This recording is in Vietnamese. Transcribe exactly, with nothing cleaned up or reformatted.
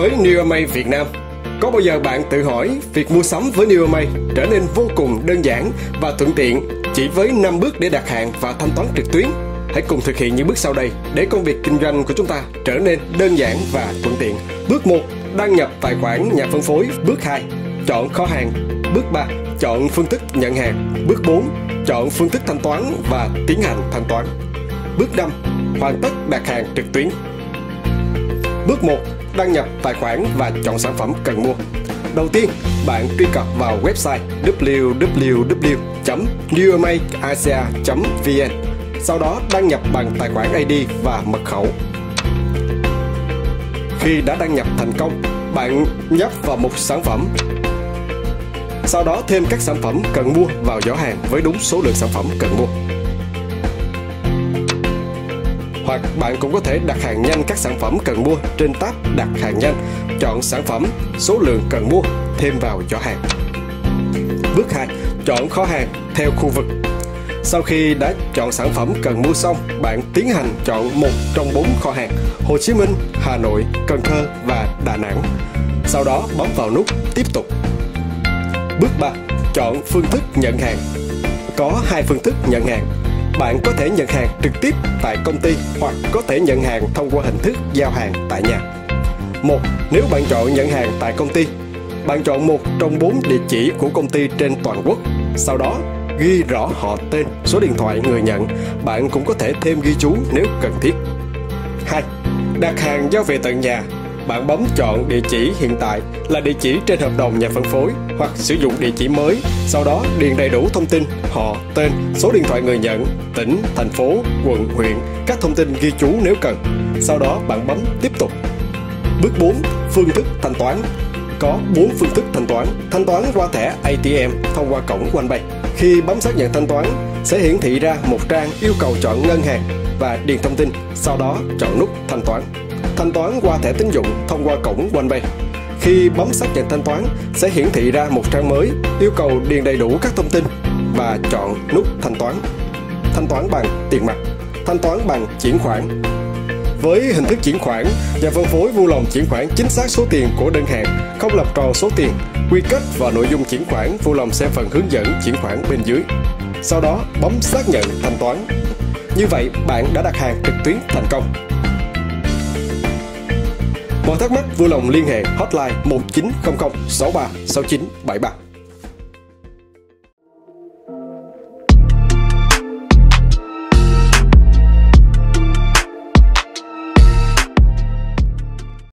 với Nearmade Việt Nam. Có bao giờ bạn tự hỏi việc mua sắm với Nearmade trở nên vô cùng đơn giản và thuận tiện chỉ với năm bước để đặt hàng và thanh toán trực tuyến? Hãy cùng thực hiện những bước sau đây để công việc kinh doanh của chúng ta trở nên đơn giản và thuận tiện. Bước một. Đăng nhập tài khoản nhà phân phối. Bước hai. Chọn kho hàng. Bước ba. Chọn phương thức nhận hàng. Bước bốn. Chọn phương thức thanh toán và tiến hành thanh toán. Bước năm. Hoàn tất đặt hàng trực tuyến. Bước một. Đăng nhập tài khoản và chọn sản phẩm cần mua. Đầu tiên, bạn truy cập vào website w w w chấm nearmade asia chấm v n. Sau đó đăng nhập bằng tài khoản i đê và mật khẩu. Khi đã đăng nhập thành công, bạn nhấp vào mục sản phẩm. Sau đó thêm các sản phẩm cần mua vào giỏ hàng với đúng số lượng sản phẩm cần mua. Hoặc bạn cũng có thể đặt hàng nhanh các sản phẩm cần mua trên tab đặt hàng nhanh, chọn sản phẩm, số lượng cần mua, thêm vào giỏ hàng. Bước hai. Chọn kho hàng theo khu vực. Sau khi đã chọn sản phẩm cần mua xong, bạn tiến hành chọn một trong bốn kho hàng: Hồ Chí Minh, Hà Nội, Cần Thơ và Đà Nẵng. Sau đó bấm vào nút Tiếp tục. Bước ba. Chọn phương thức nhận hàng. Có hai phương thức nhận hàng. Bạn có thể nhận hàng trực tiếp tại công ty hoặc có thể nhận hàng thông qua hình thức giao hàng tại nhà. một. Nếu bạn chọn nhận hàng tại công ty, bạn chọn một trong bốn địa chỉ của công ty trên toàn quốc. Sau đó ghi rõ họ tên, số điện thoại người nhận. Bạn cũng có thể thêm ghi chú nếu cần thiết. hai. Đặt hàng giao về tận nhà. Bạn bấm chọn địa chỉ hiện tại là địa chỉ trên hợp đồng nhà phân phối hoặc sử dụng địa chỉ mới. Sau đó điền đầy đủ thông tin, họ, tên, số điện thoại người nhận, tỉnh, thành phố, quận, huyện, các thông tin ghi chú nếu cần. Sau đó bạn bấm tiếp tục. Bước bốn. Phương thức thanh toán. Có bốn phương thức thanh toán. Thanh toán qua thẻ a tê em thông qua cổng OnePay. Khi bấm xác nhận thanh toán, sẽ hiển thị ra một trang yêu cầu chọn ngân hàng và điền thông tin, sau đó chọn nút thanh toán. Thanh toán qua thẻ tín dụng thông qua cổng OnePay. Khi bấm xác nhận thanh toán, sẽ hiển thị ra một trang mới yêu cầu điền đầy đủ các thông tin và chọn nút thanh toán. Thanh toán bằng tiền mặt. Thanh toán bằng chuyển khoản. Với hình thức chuyển khoản, nhà phân phối vui lòng chuyển khoản chính xác số tiền của đơn hàng, không lập tròn số tiền. Quy kết và nội dung chuyển khoản vui lòng xem phần hướng dẫn chuyển khoản bên dưới. Sau đó bấm xác nhận thanh toán. Như vậy bạn đã đặt hàng trực tuyến thành công. Mọi thắc mắc vui lòng liên hệ hotline một chín không không sáu ba sáu chín bảy ba.